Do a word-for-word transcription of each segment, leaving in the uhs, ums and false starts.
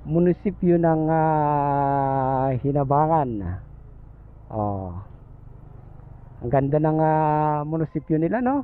munisipyo ng ah, Hinabangan. Oh, ang ganda ng ah, munisipyo nila, no?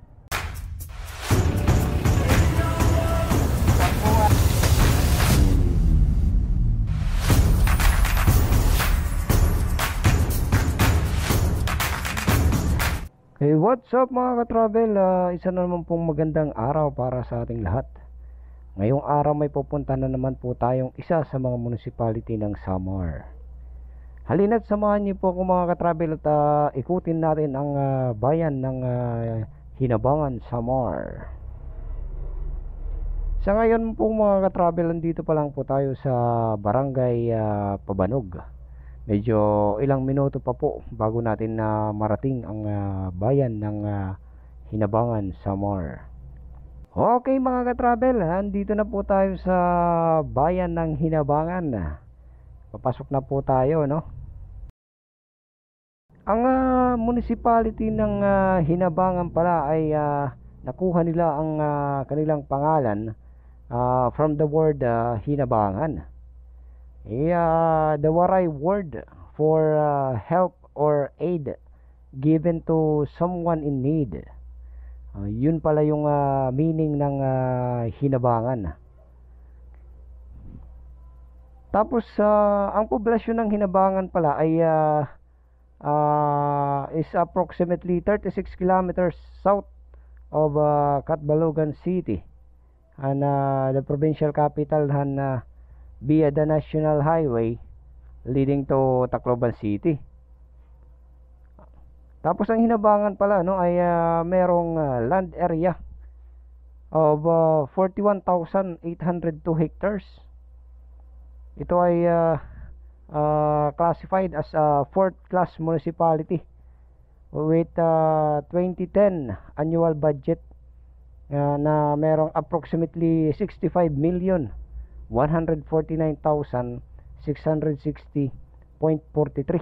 Hey, what's up mga ka-travel? Uh, isa na naman pong magandang araw para sa ating lahat. Ngayong araw may pupunta na naman po tayong isa sa mga municipality ng Samar. Halina't samahan niyo po ako mga ka-travel at uh, ikutin natin ang uh, bayan ng uh, Hinabangan, Samar. Sa ngayon po mga ka-travel, nandito pa lang po tayo sa Barangay uh, Pabanog. Medyo ilang minuto pa po bago natin na uh, marating ang uh, bayan ng uh, Hinabangan, Samar. Okay mga ka-travel, nandito na po tayo sa bayan ng Hinabangan. Papasok na po tayo, no? Ang uh, municipality ng uh, Hinabangan pala ay uh, nakuha nila ang uh, kanilang pangalan uh, from the word uh, Hinabangan. Yeah, the Waray word for uh, help or aid given to someone in need. Uh, yun pala yung uh, meaning ng uh, Hinabangan. Tapos uh, ang poblasyon ng Hinabangan pala ay uh, uh, is approximately thirty-six kilometers south of uh, Catbalogan City, and uh, the provincial capital han uh, via the national highway leading to Tacloban City. Tapos ang Hinabangan pala, no, ay uh, merong uh, land area of uh, forty-one thousand eight hundred two hectares. Ito ay uh, uh, classified as a fourth class municipality with uh, twenty ten annual budget uh, na merong approximately sixty-five million one hundred forty-nine thousand six hundred sixty point four three.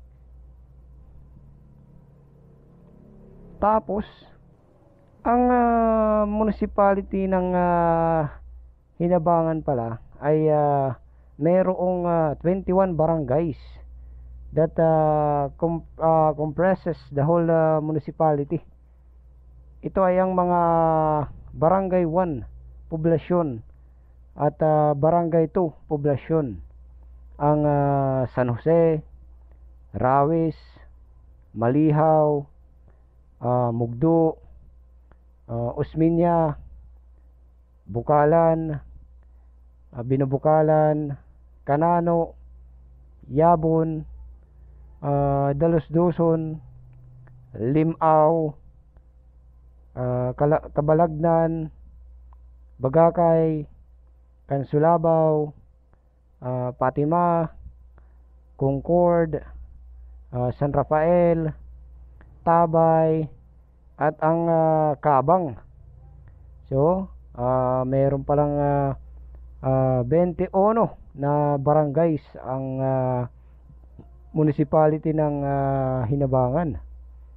Tapos ang uh, municipality ng uh, Hinabangan pala ay uh, mayroong uh, twenty-one barangays that uh, com uh, compresses the whole uh, municipality. Ito ay ang mga barangay one poblasyon at uh, barangay two poblasyon. Ang uh, San Jose, Rawis, Malihaw, uh, Mugdo, uh, Osmeña, Bukalan, uh, Binubukalan, Canano, Yabon, uh, Dalos Duson, Limao, uh, Kabalagnan, Bagakay, Kansulabaw, uh, Fatima, Concord, uh, San Rafael, Tabay, at ang uh, Kabang. So, uh, mayroon palang uh, uh, twenty-one na barangays ang uh, municipality ng uh, Hinabangan.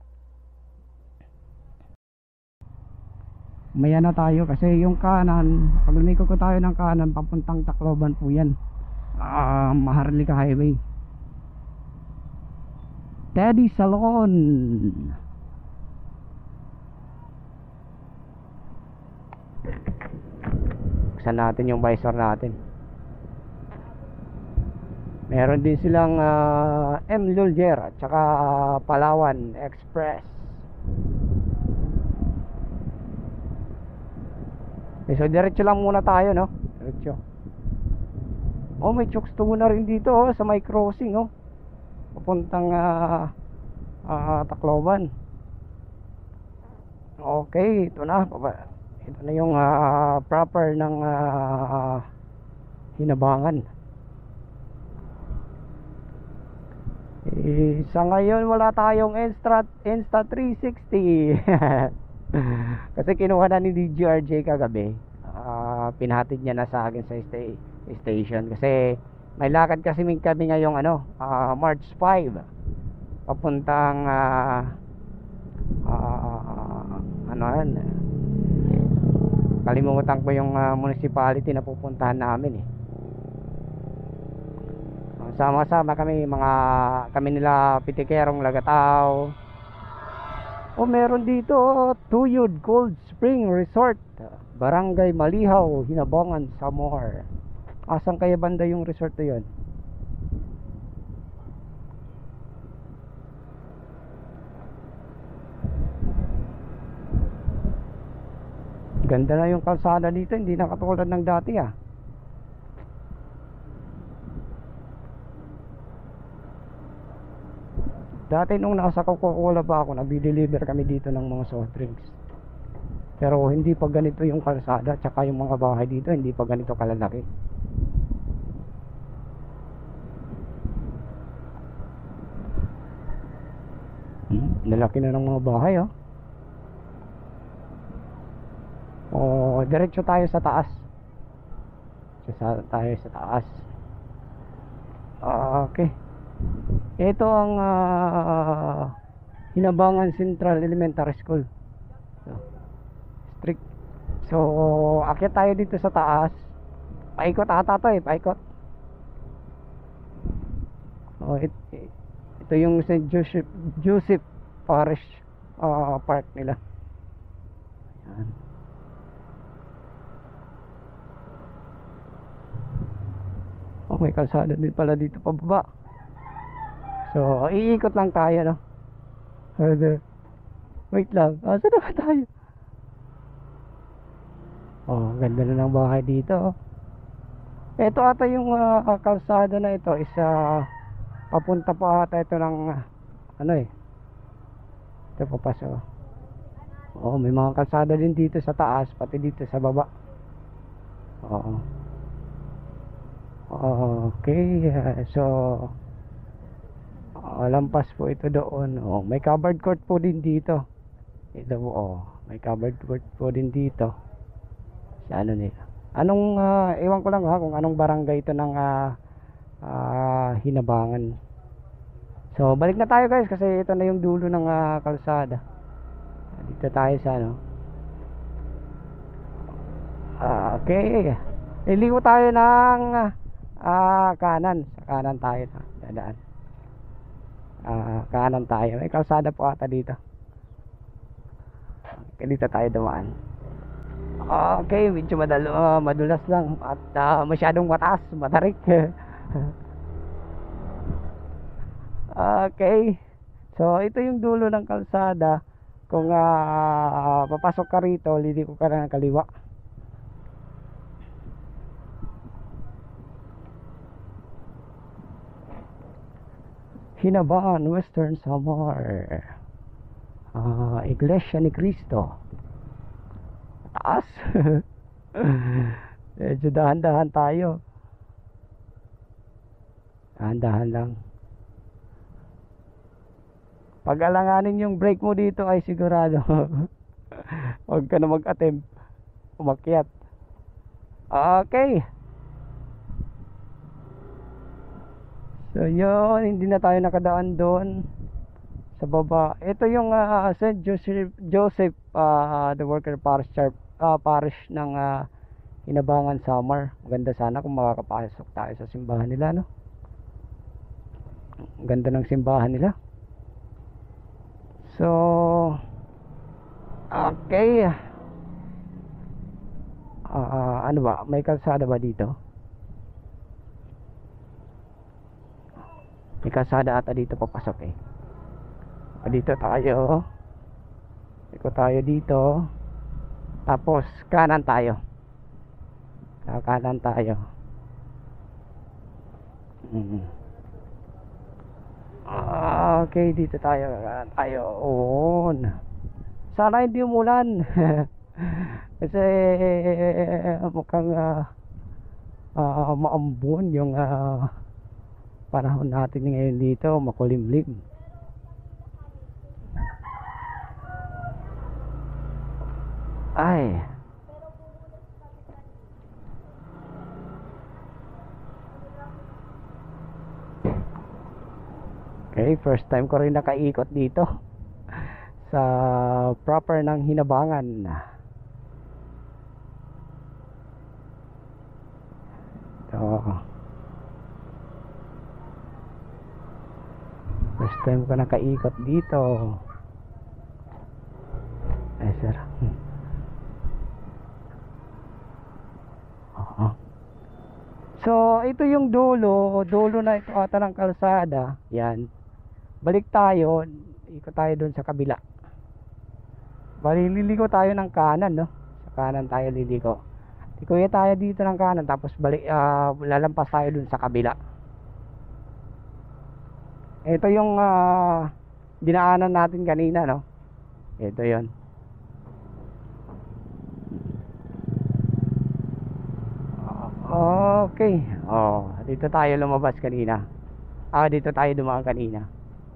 Maya na tayo kasi yung kanan, pag lumiko ko tayo ng kanan papuntang Tacloban po yan, uh, Maharlika Highway. Teddy Salon. Buksan natin yung visor natin. Meron din silang uh, M. Lulger at saka uh, Palawan Express. Okay, so diretso lang muna tayo, no? Diretso. Oh, may chokes to na rin dito, oh, sa may crossing, oh. Papuntang uh, uh, Tacloban. Okay, ito na. Ito na yung uh, proper ng uh, Hinabangan. Eh, sa ngayon wala tayong Insta, Insta three sixty. Kasi kinuha na ni D J R J kagabi. uh, Pinhatid niya na sa akin sa sta station. Kasi may lakad kasi kami ngayong ano, uh, March five papuntang uh, uh, ano yan, kalimutan ko yung uh, municipality na pupuntahan namin eh. Sama-sama kami, mga kami nila Pitikerong Lagataw. O meron dito, oh, Tuyod Cold Spring Resort, Barangay Malihaw, Hinabangan, Samar. Asan kaya banda yung resort na yun? Ganda na yung kalsada dito, hindi na katulad ng dati ah. Dati nung nasa Coca-Cola pa ako, nabideliver kami dito ng mga soft drinks. Pero hindi pa ganito yung kalsada, tsaka yung mga bahay dito hindi pa ganito kalalaki. Hmm, lalaki na ng mga bahay oh. O, diretso tayo sa taas. Sa tayo sa taas. Okay. Ito ang uh, Hinabangan Central Elementary School. So, strict. So, akyat tayo dito sa taas. Paikot ata to eh, paikot. Oh, it, ito yung Saint Joseph Joseph Parish uh, Park nila. Yan. Oh, may kalsada din pala dito pababa. So, iikot lang tayo, no? Wait lang. Asa na ba tayo? Oh, ganda na ng bahay dito. Ito ata yung uh, kalsada na ito is uh, papunta pa ata ito ng uh, ano eh. Ito papasok. Oh, may mga kalsada din dito sa taas, pati dito sa baba. Oo. Okay, so uh, lampas po ito doon. Oh, may covered court po din dito. Ito po, oh, may covered court po din dito. Sa ano nila? Anong uh, ewan ko lang ha kung anong barangay ito ng uh, uh, Hinabangan. So, balik na tayo guys kasi ito na yung dulo ng uh, kalsada. Dito tayo sa ano. Uh, okay. Iliko tayo ng uh, Ah, kanan. Sa kanan tayo na. Dadaan. Ah, kanan tayo. May kalsada po ata dito. Okay, dito tayo dumaan. Okay, medyo madalo, uh, madulas lang at uh, masyadong mataas, matarik. Okay. So, ito yung dulo ng kalsada. Kung uh, papasok ka rito, liliko ka na ng kaliwa. Hinabangan, Western Samar. uh, Iglesia ni Cristo. Taas. Medyo dahan-dahan tayo. Dahan-dahan lang. Pag-alanganin yung brake mo dito ay sigurado huwag ka na mag-attempt umakyat. Okay. So yun, hindi na tayo nakadaan doon sa baba. Ito yung uh, Saint Joseph, Joseph uh, the Worker Parish, uh, Parish ng uh, Hinabangan, Samar. Maganda sana kung makakapasok tayo sa simbahan nila, no? Ganda ng simbahan nila. So okay. uh, Ano ba? May kalsada ba dito? May kalsada ata dito papasok eh. Dito tayo. Iko tayo dito. Tapos kanan tayo. Kanan tayo. Mm. Okay, dito tayo. Kanan tayo. On. Sana hindi umulan. Kasi mukhang uh, uh, maambon yung uh, panahon natin ngayon dito, makulimlim. Ay. Okay, first time ko rin nakaikot dito sa proper ng Hinabangan. So time ko nakaikot dito. Ay sir. Hmm. Oo. So ito yung dulo, dulo na ito ata ng kalsada. Yan. Balik tayo, ikot tayo doon sa kabila. Bali liliko tayo ng kanan, no? Sa kanan tayo liliko. Ikuya tayo dito ng kanan, tapos balik uh, lalampas tayo doon sa kabila. Ito yung uh, dinaanan natin kanina, no? Ito 'yon. Okay. Oh, dito tayo lumabas kanina. Ah, dito tayo dumaan kanina.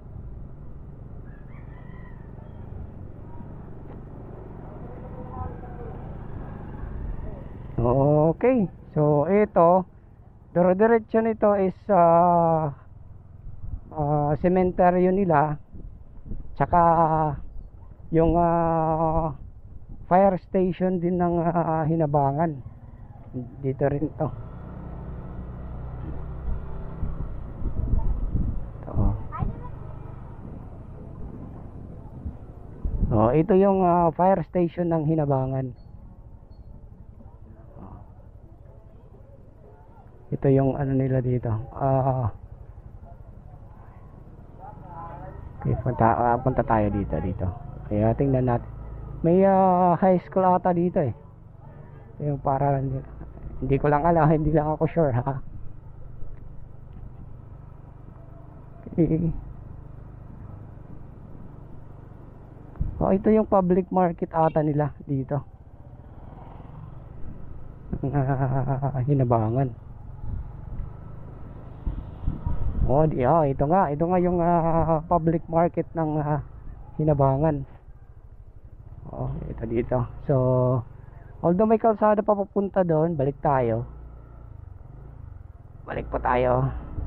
Okay. So, ito, dire-diretso nito is uh, uh, cementerio nila. Tsaka yung uh, fire station din ng uh, Hinabangan. Dito rin to. Oh, ito yung uh, fire station ng Hinabangan. Oh. Ito yung ano nila dito. Ah. Uh, okay, punta uh, punta tayo dito dito. Kaya tingnan natin. May uh, high school ata dito eh. Yung paralan nila. Hindi ko lang alam, hindi lang ako sure ha. Okay. Oh, ito yung public market ata nila dito. Uh, Hinabangan. Oh, di, oh, ito nga, ito nga yung uh, public market ng uh, Hinabangan. Oh, ito dito. So, although may kalsada pa papunta doon, balik tayo. Balik po tayo.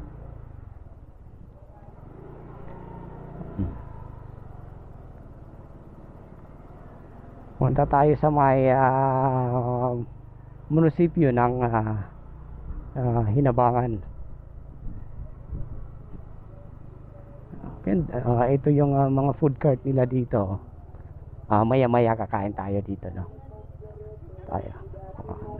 Punta tayo sa may uh, munisipyo ng uh, uh, Hinabangan. Okay, uh, ito yung uh, mga food cart nila dito. Uh, maya maya kakain tayo dito, no? Tayo. Uh, no.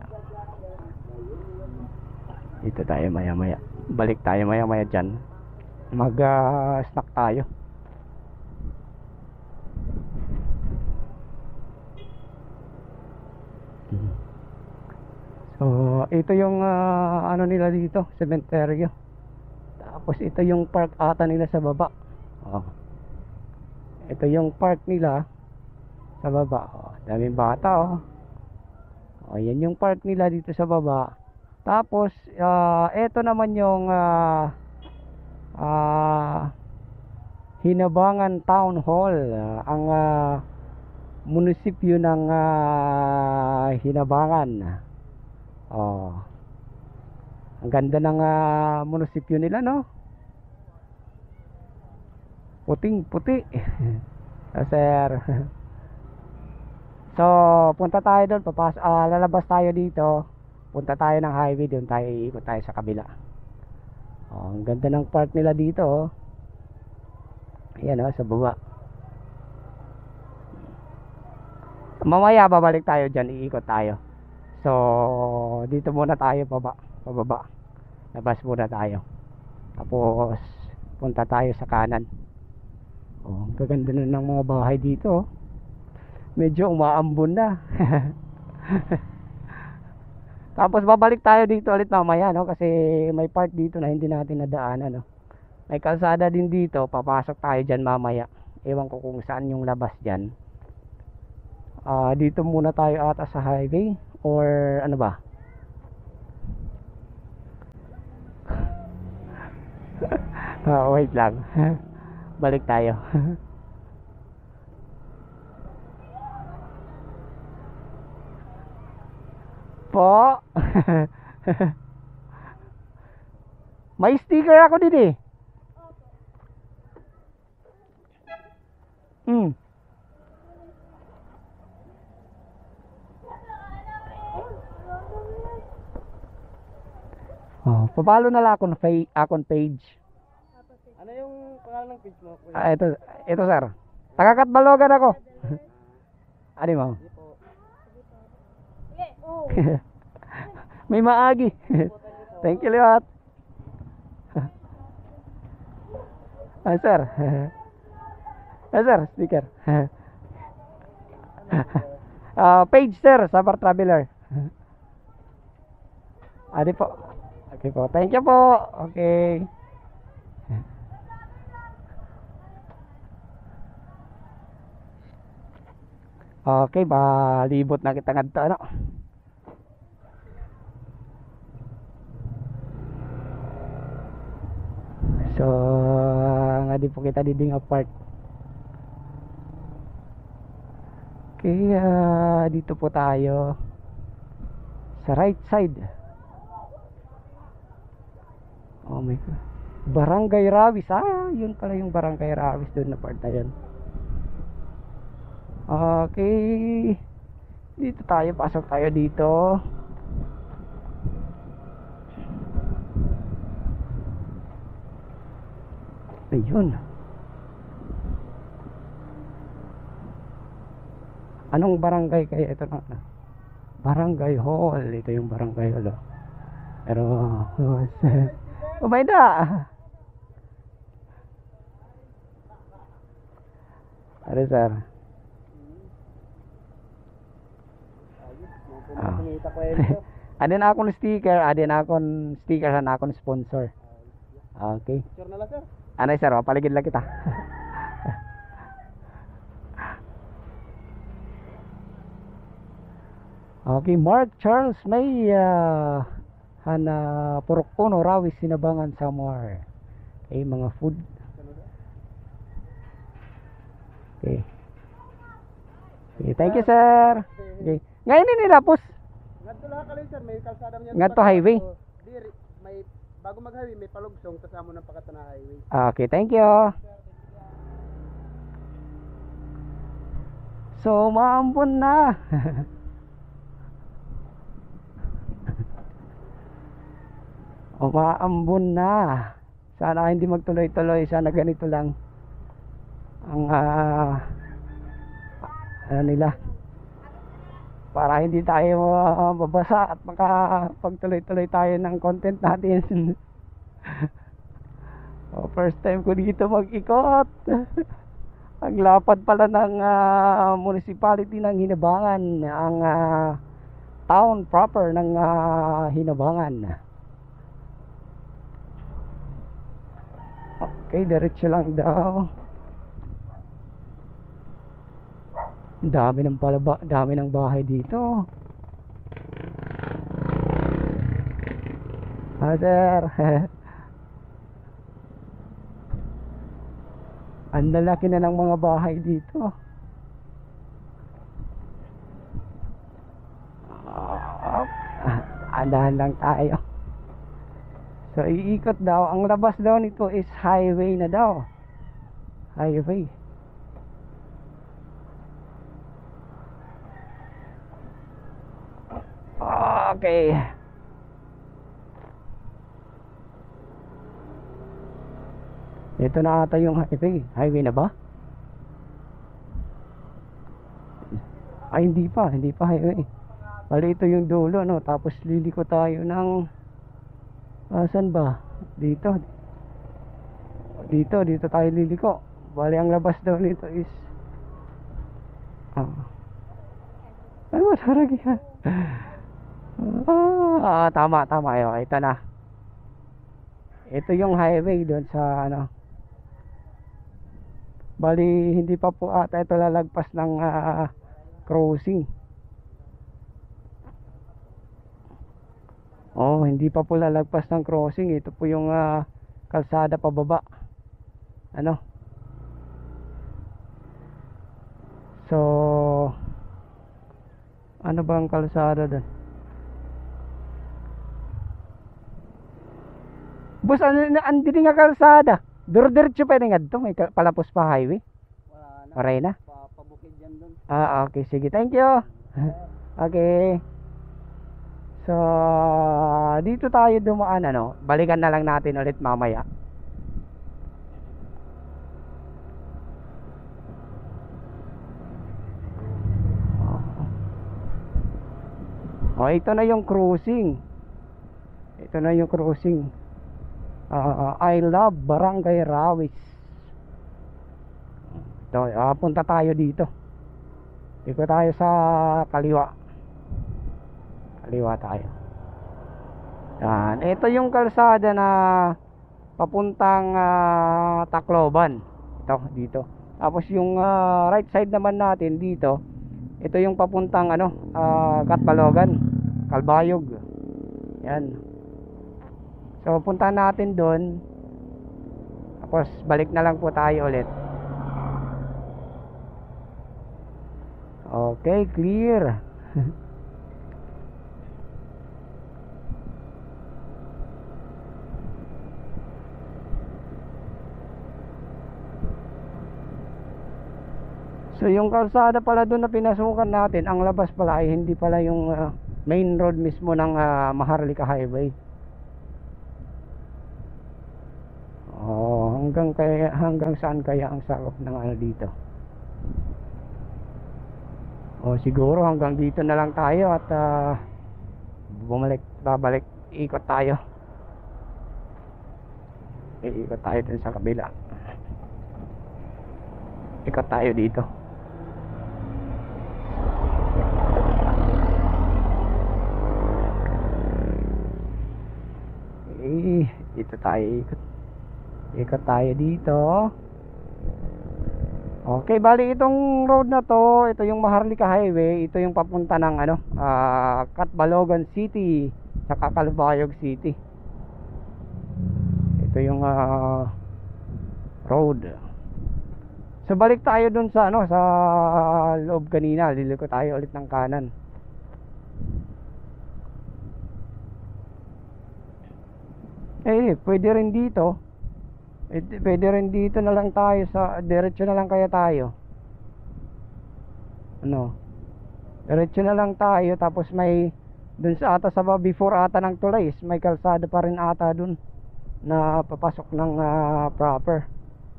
Dito tayo maya maya. Balik tayo maya maya dyan. Mag uh, snack tayo. So, ito yung uh, ano nila dito, cementerio. Tapos ito yung park ata nila sa baba. Oh. Ito yung park nila sa baba. Oh, daming bata oh. Oh, yan yung park nila dito sa baba. Tapos uh, ito naman yung uh, uh, Hinabangan Town Hall, uh, ang uh, munisipyo ng uh, Hinabangan. Oh. Ang ganda ng uh, munisipyo nila, no? Puting puti. Oh, sir. So, punta tayo doon, papas uh, lalabas tayo dito. Punta tayo ng highway, doon tayo iikot tayo sa kabila. Oh, ang ganda ng park nila dito, oh. Ayan, oh, sa baba. Mamaya babalik tayo diyan, iikot tayo. So, dito muna tayo paba, pababa. Labas muna tayo. Tapos punta tayo sa kanan. Oh, ang gaganda na ng mga bahay dito, oh. Medyo umaambon na. Tapos babalik tayo dito ulit mamaya, no? Kasi may part dito na hindi natin nadaanan, no? May kalsada din dito, papasok tayo diyan mamaya. Ewan ko kung saan yung labas diyan. Ah, uh, dito muna tayo ata sa highway or ano ba? Oh, wait lang. Balik tayo. Po. May sticker ako din eh. Hmm. Oh, papalo na lang akong, akong page. Ano yung pangalan ng ang page mo, kuya? Ah, ito, ito sir. Taga-Katbalogan ako. Ano mo? Sige po. May maagi. Thank you, Liwat. Ah, sir. Ah, sir, sticker. Ah, page sir, Sabar Traveler. Adi po. Okay po. Thank you po. Okay. Okay, balibot na kita ngadto ano. So, nga di po kita diding apart. Kaya dito po tayo sa right side. Oh my God. Barangay Rawis. Ah, yun pala yung Barangay Rawis doon na part na yun. Okay. Dito tayo, pasok tayo dito. Ayun. Anong barangay kaya ito na? Barangay Hall. Ito yung Barangay Hall. Oh. Pero, oh my da. Ano sir? Ah. Kumita ko ito. Adin akong sticker, adin akong sticker sa akong sponsor. Okay. Sure na lang, sir. Ano sir, paligid lang kita. Okay, Mark Charles may uh, hana purok puno Rawis Sinabangan Samar. Okay, mga food. Okay. Okay, thank you sir. Okay. Ngayon ini lapos. Ngadto lang kalay, sir, may kalsada niya. Ngadto highway. Diri, may bago mag-highway may palugsong kasama ng pakatan na highway. Okay, thank you. So, maambon na. Umaambon na. Sana hindi magtuloy-tuloy. Sana ganito lang ang uh, ano nila, para hindi tayo mabasa at makapagtuloy-tuloy tayo ng content natin. Oh, first time ko dito mag-ikot. Ang lapad pala ng uh, municipality ng Hinabangan, ang uh, town proper ng uh, Hinabangan. Okay, diretso lang daw. Dami ng palaba, dami ng bahay dito. Ah, sir. Ang lalaki na ng mga bahay dito. Ah, andahan lang tayo. So, iikot daw. Ang labas daw nito is highway na daw. Highway. Okay. Ito na ata yung highway. Highway na ba? Ay, hindi pa. Hindi pa highway. Bali, ito yung dulo, no? Tapos liliko tayo ng asan ba? Dito. Dito, dito tayo liliko. Bali, ang labas daw nito is ah. Ay, masarag yan. Ah, tama, tama. Ayo, ito na. Ito yung highway doon sa ano. Bali, hindi pa po ata ito lalagpas ng uh, crossing. Oh, hindi pa po lalagpas ng crossing. Ito po yung uh, kalsada pababa. Ano? So, ano ba ang kalsada doon? Bus, ano na andini nga kalsada? Dur-diretso pa rin nga ito. May palapos pa highway. Wala na. Maray na. Pa, pabukid yan doon. Ah, okay. Sige, thank you. Okay. So, dito tayo dumaan, ano. Balikan na lang natin ulit mamaya. O, ito na yung cruising. Ito na yung cruising. Ah, I love Barangay Rawis. Ito, ah, punta tayo dito. Ikot tayo sa kaliwa. Kaliwa tayo. Yan. Ito yung kalsada na papuntang ah, Tacloban. Ito, dito. Tapos yung ah, right side naman natin dito, ito yung papuntang ano, ah, Catbalogan, Calbayog. Yan. So punta natin doon. Tapos balik na lang po tayo ulit. Okay, clear. So yung kalsada pala doon na pinasukan natin, ang labas pala ay hindi pala yung uh, main road mismo ng uh, Maharlika Highway. Oh, hanggang kaya hanggang saan kaya ang sakop ng ano dito? Oh, siguro hanggang dito na lang tayo at uh, bumalik, babalik, ikot tayo. Iikot tayo dun sa kabila. Ikot tayo dito. Eh, dito tayo ikot. Ikot tayo dito. Okay, bali itong road na to, ito yung Maharlika Highway, ito yung papunta ng ano, uh, Catbalogan City, saka Calbayog City. Ito yung uh, road. So balik tayo dun sa ano, sa loob kanina, liliko tayo ulit ng kanan. Eh, pwede rin dito. Eh, pwede rin dito na lang tayo sa diretso na lang kaya tayo. Ano? Diretso na lang tayo tapos may dun sa ata sa before ata ng tulay, may kalsada pa rin ata dun na papasok ng uh, proper.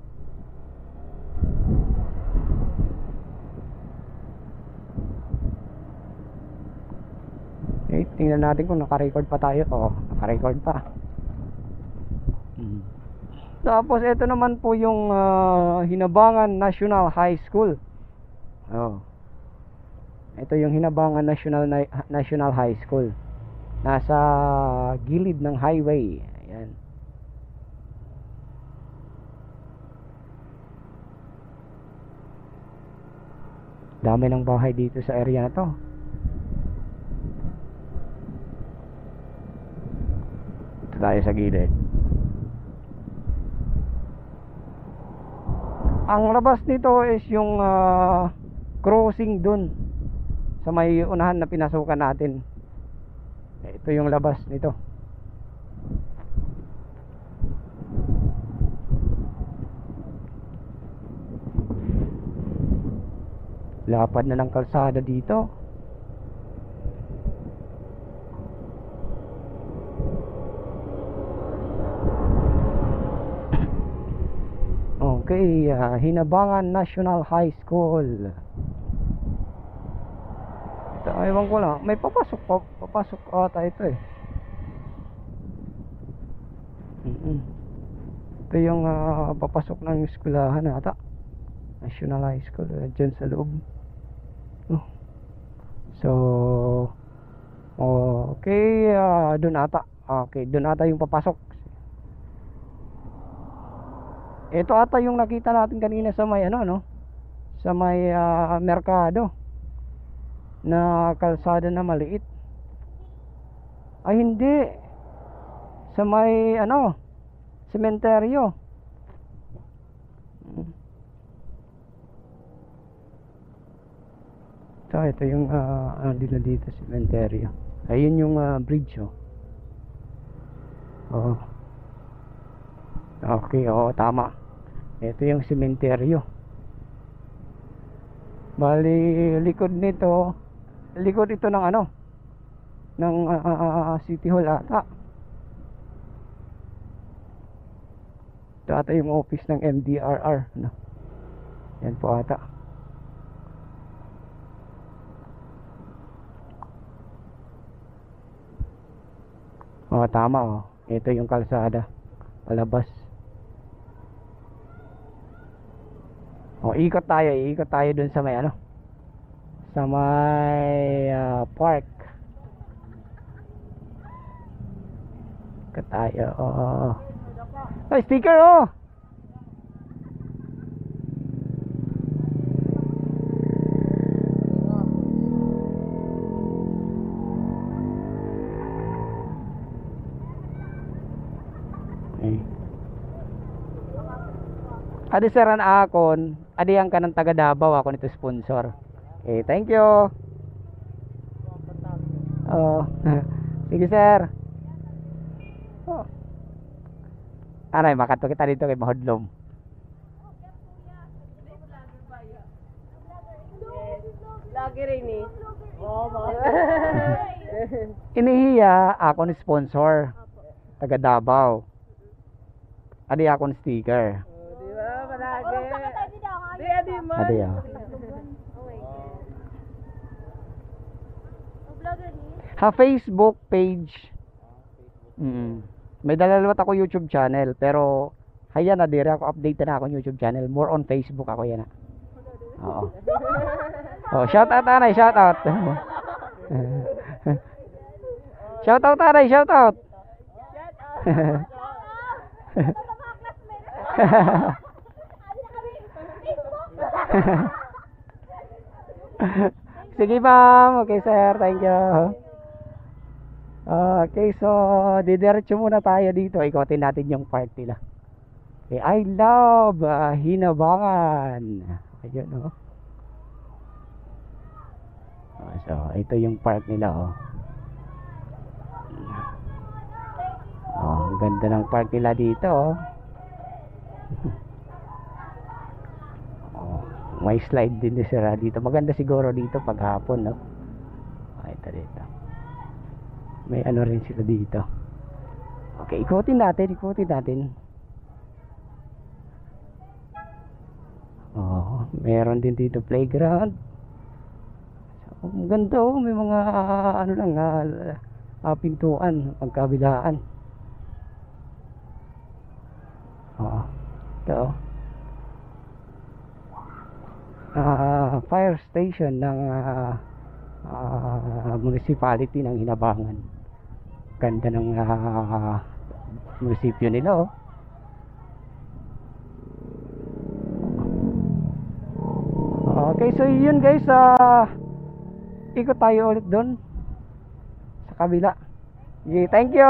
Eh, tingnan natin kung naka-record pa tayo. Oo, naka-record pa. Hmm. Tapos ito naman po yung uh, Hinabangan National High School. Oh. Ito yung Hinabangan National National High School. Nasa gilid ng highway. Ayan. Dami ng bahay dito sa area na to. Ito tayo sa gilid. Ang labas nito is yung uh, crossing dun sa may unahan na pinasukan natin. Ito yung labas nito. Lapad na ng kalsada dito. Okay, uh, Hinabangan National High School. Ito, ewan ko lang, may papasok pa, papasok ata ito eh. Mm-mm. Ito yung uh, papasok ng eskwelahan ata. National High School, uh, dyan sa loob. Oh. So, okay, uh, dun ata. Okay, dun ata yung papasok. Ito ata yung nakita natin kanina sa may ano no, sa may uh, merkado na kalsada na maliit. Ay hindi, sa may ano, sementeryo. So ito yung uh, ano dito dito, sementeryo. Ayun yung uh, bridge oh. Oh. Okay, oo, tama. Ito yung sementeryo. Bali, likod nito, likod ito ng ano, ng uh, uh, City Hall ata. Ito ata yung office ng M D R R, no? Yan po ata. tama oh. Ito yung kalsada palabas. Oh, ikot tayo, ikot tayo dun sa may ano, sa may ah, park. Ikot tayo. Oh. Ay, sticker oh. Okay. Adi saran akon, adi ang kanang taga Davao ako nito sponsor. Okay, thank you. Oh. Sige sir. Oh. Aray, makato kita dito kay Mahudlom. Lagi rin eh. Oo, mga. Inihiya ako ni sponsor taga Davao. Adi akong sticker. Di ba? Palagi. Di, adi mo. Adi ah. Ha, Facebook page. Mm. May dalalawat ako YouTube channel pero haya na dire ako update na ako YouTube channel. More on Facebook ako yan. Ah. Oo. Oh, shout out anay, shout out. Shout out anay, shout out. Sige ma'am, okay sir, thank you. Okay, so didiretso muna tayo dito. Ikotin natin yung park nila. Okay, I love uh, Hinabangan. Ayun oh. Oh, so ito yung park nila oh. Oh, ang ganda ng park nila dito oh. Oh, may slide din sila dito. Maganda siguro dito pag hapon no. Oh, ito dito. May ano rin sila dito. Okay, ikutin natin, ikutin natin. Oh, meron din dito playground. So, ang ganda oh, may mga uh, ano lang uh, uh, pintuan, pagkabilaan. Oh, ito. Uh, fire station ng uh, uh, municipality ng Hinabangan. Ganda ng uh, munisipyo nila oh. Okay, so yun guys, uh, ikot tayo ulit doon sa kabila. Okay, thank you.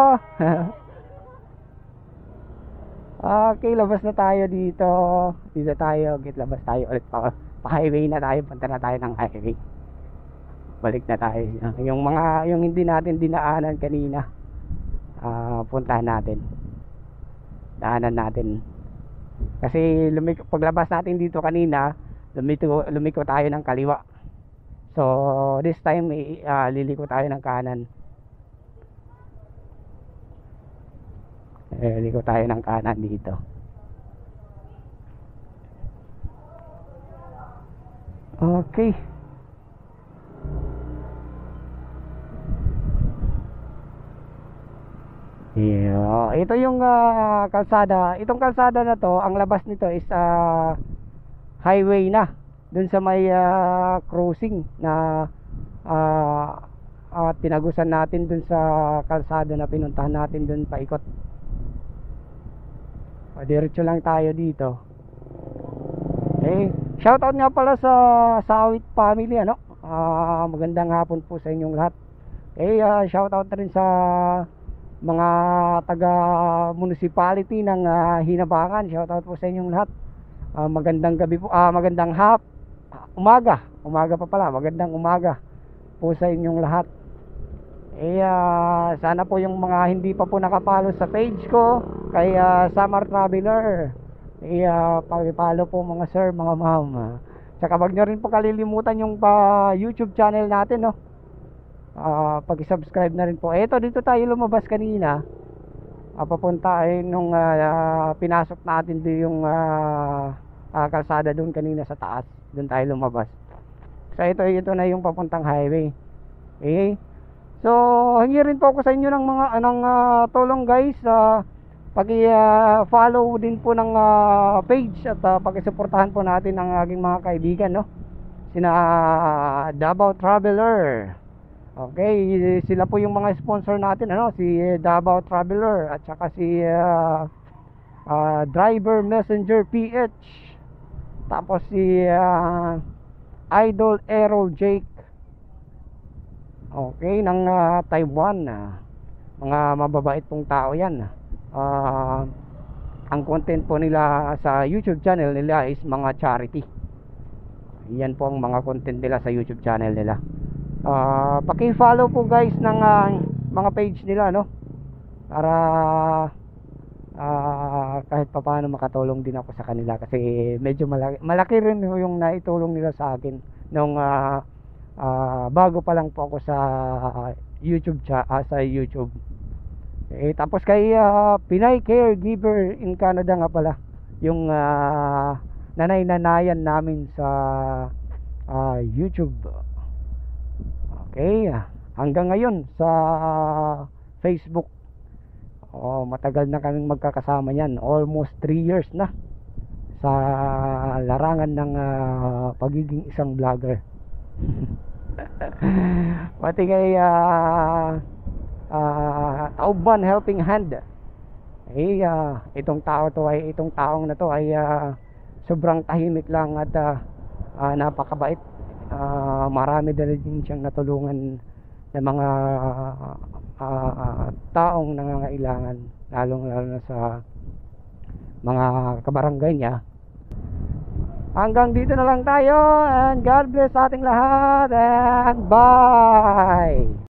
Okay, labas na tayo dito. Dito tayo, git labas tayo ulit pa, pa highway na tayo, punta na tayo ng highway. Balik na tayo. Yung mga yung hindi natin dinaanan kanina, uh, puntahan natin. Daanan natin. Kasi lumiko, paglabas natin dito kanina, lumiko, lumiko tayo ng kaliwa. So this time uh, liliko tayo ng kanan. Eh, liko tayo ng kanan dito. Okay. Yeah, ito yung uh, kalsada. Itong kalsada na to, ang labas nito is uh, highway na. Dun sa may uh, crossing na uh, uh, tinagusan natin dun sa kalsada na pinuntahan natin dun paikot. O, diretso lang tayo dito. Eh, shoutout nga pala sa Sawit family ano. Uh, magandang hapon po sa inyong lahat. Eh, uh, shoutout na rin sa mga taga municipality ng uh, Hinabangan. Shoutout po sa inyong lahat. Uh, magandang gabi po, uh, magandang hap umaga, umaga pa pala, magandang umaga po sa inyong lahat. Eh uh, sana po yung mga hindi pa po nakapalo sa page ko kay uh, Summer Traveler, eh uh, paki-follow po mga sir, mga ma'am. Saka wag nyo rin po kalilimutan yung pa YouTube channel natin no. Uh, pag-subscribe na rin po. Eto, dito tayo lumabas kanina. Uh, papunta ay nung uh, uh, pinasok natin doon yung uh, uh, kalsada doon kanina sa taas. Doon tayo lumabas. So ito, ito na yung papuntang highway. Eh, So, hingi rin po ako sa inyo ng mga ng ah, tulong guys. Uh, paki-follow din po ng ah, page at uh, paki-suportahan po natin ang aking mga kaibigan, no? Sina ah, Davao Traveler. Okay, sila po yung mga sponsor natin, ano? Si Davao Traveler at saka si ah, ah, Driver Messenger P H. Tapos si ah, Idol Aero Jake. Okay, ng ah, Taiwan. ah. Mga mababait pong tao yan. Ah, ang content po nila sa YouTube channel nila is mga charity. Yan po ang mga content nila sa YouTube channel nila. Ah, paki-follow po guys ng ah, mga page nila, no? Para ah, kahit papaano makatulong din ako sa kanila kasi medyo malaki, malaki rin yung naitulong nila sa akin nung ah, ah, bago pa lang po ako sa YouTube cha ah, sa YouTube. Eh, tapos kay ah, Pinay Caregiver in Canada nga pala yung ah, nanay-nanayan namin sa ah, YouTube. Okay, hanggang ngayon sa Facebook. Oh, matagal na kaming magkakasama niyan, almost three years na sa larangan ng ah, pagiging isang vlogger. Pati kay uh, uh, Tauban Helping Hand. Eh, uh, itong tao to ay itong taong na to ay uh, sobrang tahimik lang at uh, uh, napakabait. Uh, marami din siyang natulungan ng mga uh, uh, taong nangangailangan, lalong lalo na sa mga kabarangay niya. Hanggang dito na lang tayo, and God bless sa ating lahat, and bye.